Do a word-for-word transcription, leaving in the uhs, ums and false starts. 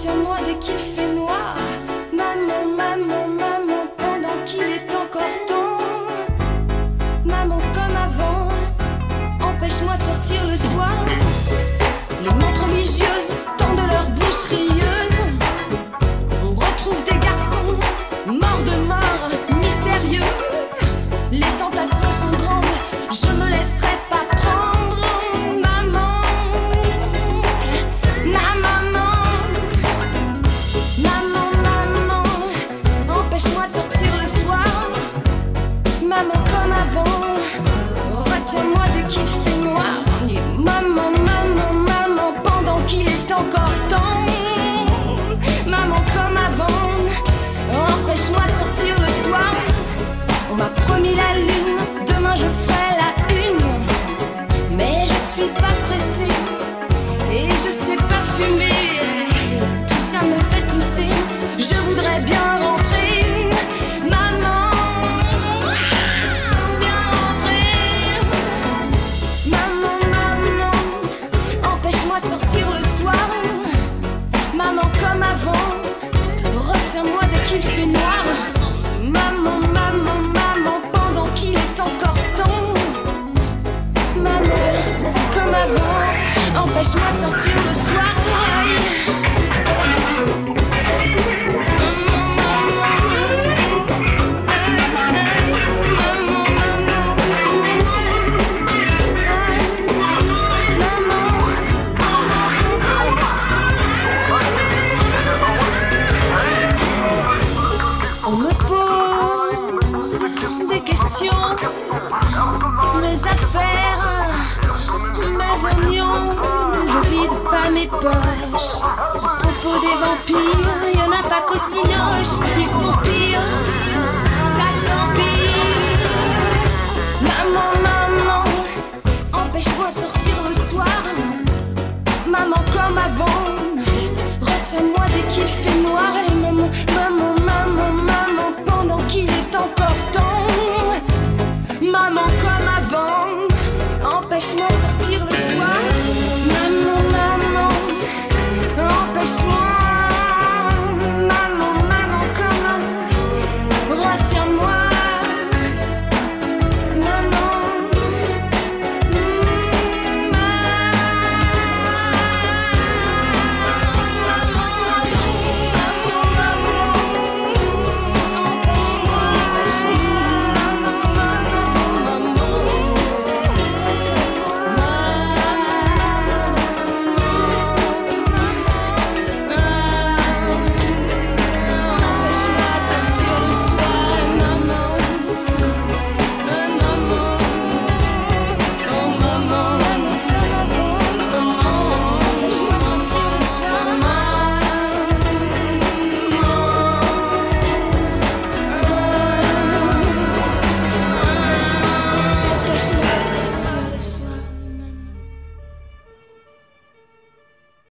Retiens-moi dès qu'il fait noir. Maman, maman, maman, pendant qu'il est encore temps. Maman comme avant, empêche-moi de sortir le soir. Les montres religieuses tendent leur bouche rieuse. On retrouve des garçons morts de mort mystérieuse. Les tentations sont grandes, je me laisserai pas prendre. Maman, ma maman, maman, maman, empêche-moi de sortir le soir. Maman comme avant, retiens-moi dès qu'il fait noir. Maman, maman, maman, pendant qu'il est encore temps. Maman comme avant, empêche-moi de sortir le soir. On m'a promis la lune, demain je ferai la une. Mais je suis pas pressée et je sais pas fumer. Tout ça me fait tousser, je voudrais bien rentrer. Maman, bien rentrer. Maman, maman, empêche-moi de sortir le soir. Maman comme avant, retiens-moi dès qu'il fait noir. Maman, maman, maman, pendant qu'il est encore temps. Maman, comme avant, empêche-moi de sortir le soir. On me pose des questions, mes affaires, mes oignons, je vide pas mes poches. À propos des vampires, y'en a pas qu'au cinoche, ils sont pires, ça s'empire. Maman, maman, empêche-moi de sortir le soir. Maman comme avant, retiens-moi